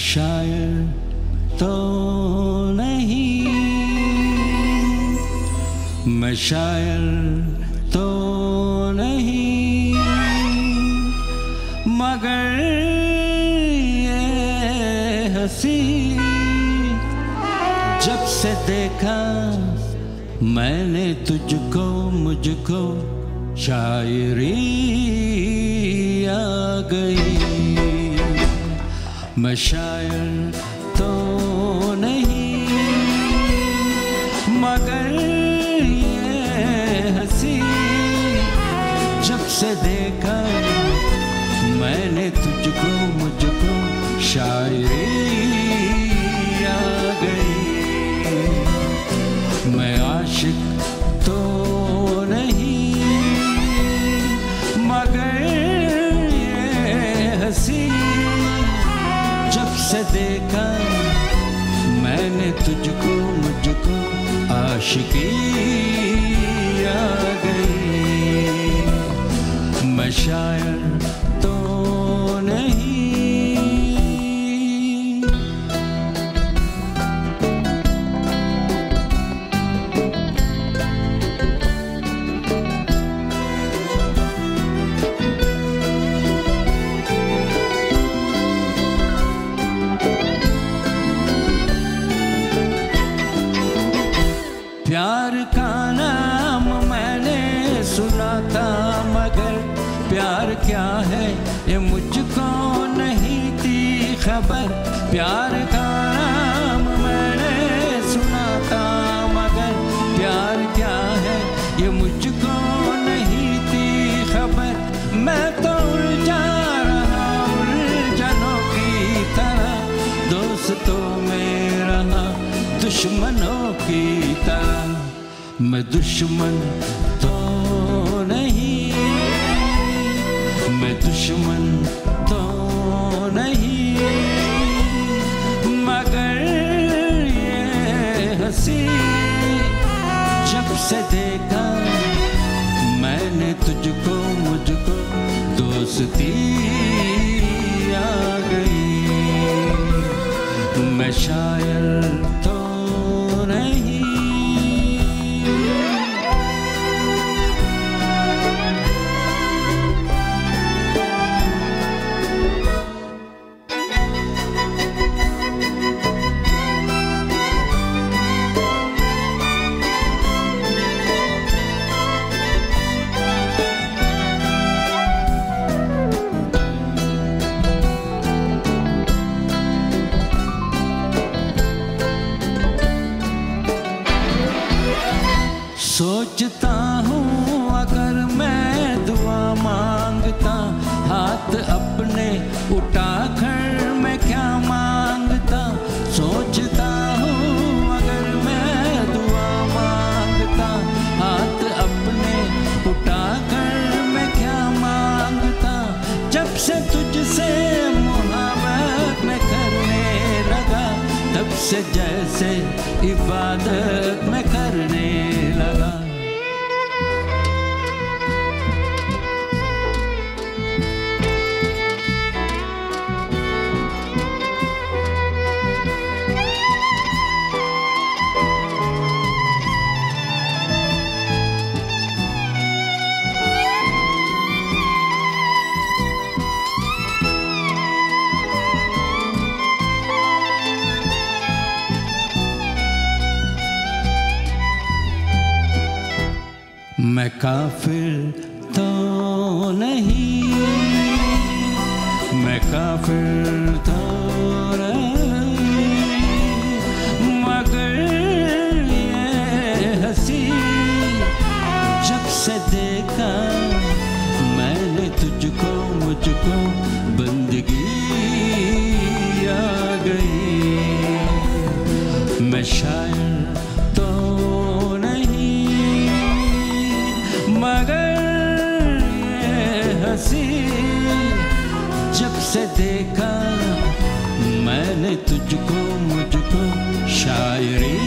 शायर तो नहीं, मैं शायर तो नहीं, मगर ये हंसी जब से देखा मैंने तुझको, मुझको शायरी आ गई। मैं शायर तो नहीं, मगर ये हंसी जब से देखा मैंने तुझको, मुझको शायरी आ गई। मैं आशिक तो नहीं, मगर ये हंसी जब से देखा मैंने तुझको, मुझको आशिकी आ गई। मैं शायर तो नहीं। प्यार का नाम मैंने सुना था, मगर प्यार क्या है ये मुझको नहीं थी खबर। प्यार का नाम मैंने सुना था, मगर प्यार क्या है ये मुझको नहीं थी खबर। मैं तो उलझा रहा उलझनों की तरह, दोस्तों में रहा दुश्मनों की तरह। मैं दुश्मन तो नहीं, मैं दुश्मन तो नहीं, मगर ये हंसी जब से देखा मैंने तुझको, मुझको दोस्ती आ गई। मैं शायर तो नहीं। सोचता हूँ अगर मैं दुआ मांगता, हाथ अपने उठाकर मैं क्या मांगता। सोचता हूँ अगर मैं दुआ मांगता, हाथ अपने उठाकर मैं क्या मांगता। जब से तुझसे मोहब्बत मैं करने लगा, तब से जैसे इबादत मैं करने लगा। मैं काफिर तो नहीं, मैं काफिर तो नहीं, मगर ये हंसी जब से देखा मैंने तुझको, मुझको बंदगी आ गई। मैं शायर तो नहीं, मगर ये हंसी जब से देखा मैंने तुझको, मुझको शायरी